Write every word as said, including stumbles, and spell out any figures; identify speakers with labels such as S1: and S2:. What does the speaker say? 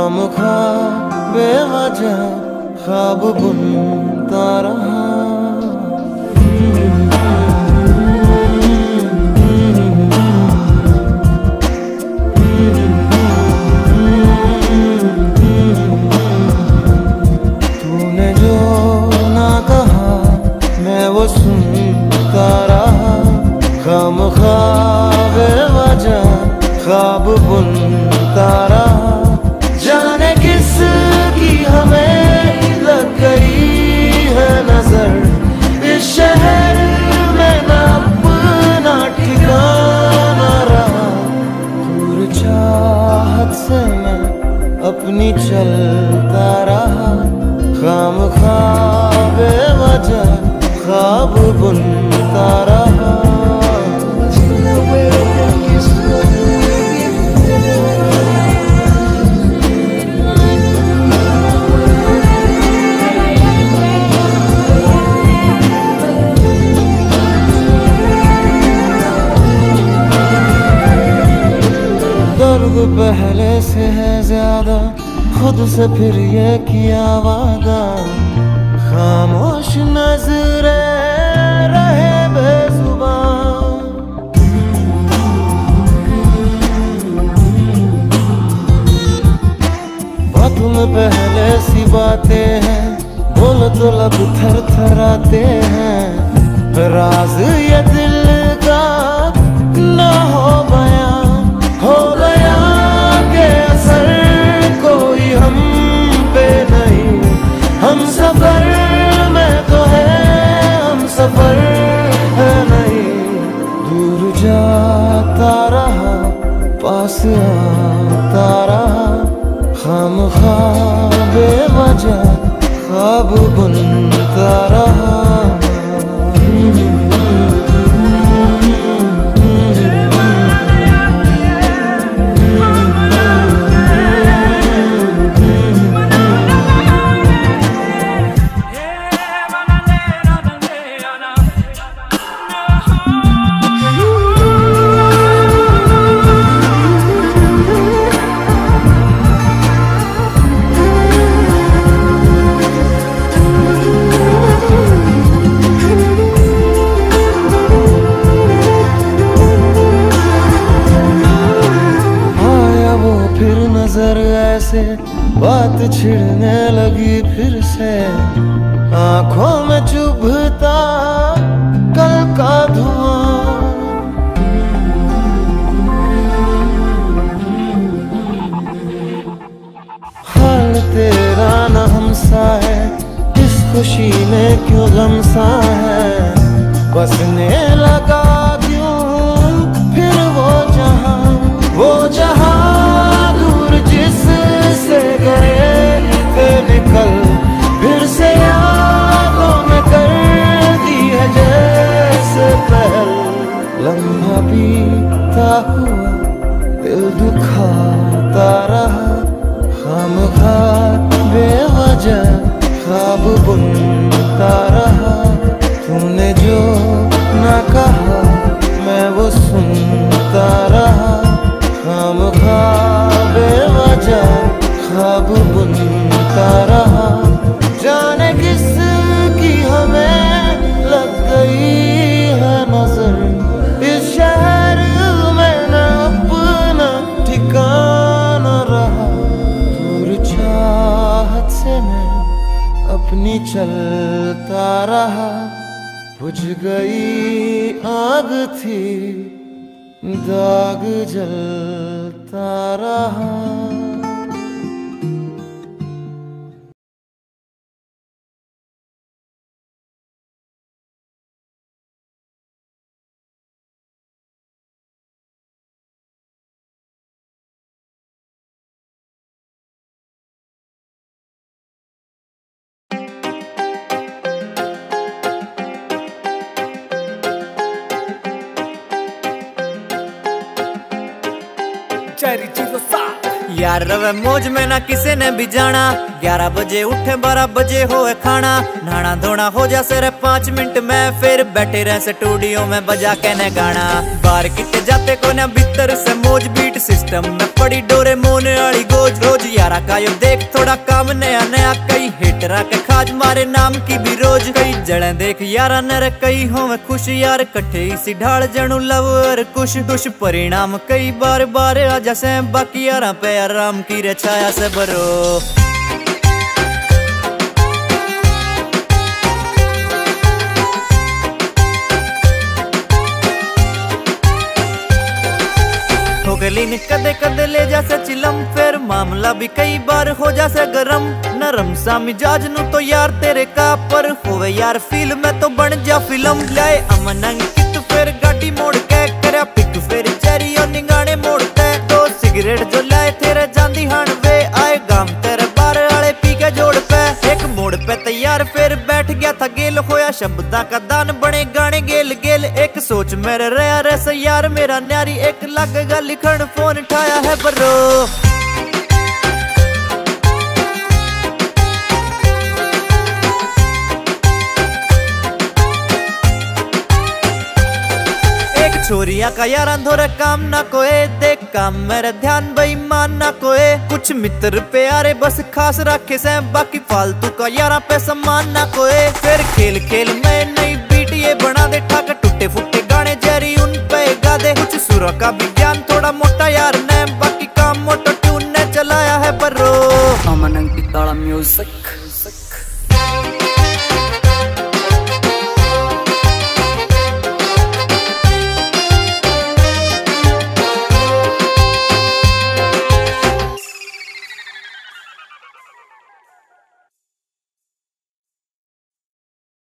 S1: खामखा बेवजह ख्वाब बुनता रहा। तूने जो ना कहा मैं वो सुनता रहा। खामखा बेवजह ख्वाब बुनता रहा। जाने किस की हमें लग गई है नजर। इस शहर में न अपना ठिकाना रहा। दूर चाहत से मैं अपनी चलता रहा। खामखा बेवजह ख्वाब बुनता रहा। दर्द पहले से है ज्यादा, खुद से फिर ये किया वादा। खामोश नजरे रहे बेजुबान। बातों में पहले सी बातें हैं, बोल तो लब थर थराते हैं। राज ये दिल का ना हो बयां, हो गया के असर कोई हम पे नहीं। हम सफर में तो है, हम सफर है नहीं। दूर जाता रहा, पास आता रहा। खामखा बेवजह ख्वाब बुनता रहा। नजर ऐसे बात छिड़ने लगी फिर से। आंखों में चुभता कल का धुआं। हाल तेरा न हमसा है, इस खुशी में क्यों गम सा है। बसने लगा क्यों फिर वो जहां, वो जहां जिससे गए थे निकल। फिर से यादों में कर दी है जैसे पहल। लम्हा बीता हुआ दिल दुखाता रहा। खामखा बेवजह ख्वाब बुनता रहा। तूने जो ना कहा मैं वो सुनता रहा। खामखा बेवजह ख्वाब बुनता रहा। जाने किस की हमें लग गई है नजर। इस शहर में न अपना ठिकाना रहा। दूर चाहत से मैं अपनी चलता रहा। बुझ गई आग थी दाग जलता रहा।
S2: यार यार रवे मौज में ना किसी ने भी जाना। ग्यारह बजे उठे बारह बजे होए खाना, नहाना धोना हो जा सिर्फ पाँच मिनट में, फिर बैठे रहे स्टूडियो में बजा के न गाना। बाहर किते जाते को ना भीतर से मौज, बीट सिस्टम में पड़ी डोरे मोने वाली गोज। रोज यारा का यो देख थोड़ा काम नया नया, कई हिटरा के खाज मारे नाम की भी रोज। कई जड़े देख यारा नर कई होवे खुश, यार कट्ठे इसी ढाल जणु लव और कुछ दुष परिणाम कई बार बार आ जैसे, बाकी यारा पे आराम की रे छाया से बरो। ठोकलीन कदे कदे ले जासे चिलम, फिर मामला भी कई बार हो जासे गरम। नरम सा मिजाज नु तो यार तेरे का पर होवे यार फील में तो बन जा फिल्म। लाए अमन अंकित फिर गाड़ी मोड़ के करया पिक, फिर चेरी और निगाने मोड़ते। दो सिगरेट जो लाए तेरे जांदी हान वे, आए गाम तेरे बार आले पी के जोड़ पे। एक मोड़ पे तैयार फिर बैठ गया था गेल, होया शब्दा का दान बने गाने गेल गेल। एक सोच मेरे रहा रे से यार मेरा न्यारी, एक लगेगा लिखन फोन उठाया है बरो। छोरिया का यार अंधोरे काम ना कोए, देख काम मेरे ध्यान बेईमान ना कोए। कुछ मित्र प्यारे बस खास रखे से, बाकी फालतू का यारा पे सम्मान ना कोए। फिर खेल खेल में नई बीट ये बना दे, ठाके टूटे फुटे गाने जरी उन पे गा दे। कुछ सुरों का भी ज्ञान थोड़ा मोटा यार ने, बाकी काम मोटो ट्यून ने चलाया है बरो।
S3: अमन अंकित म्यूजिक।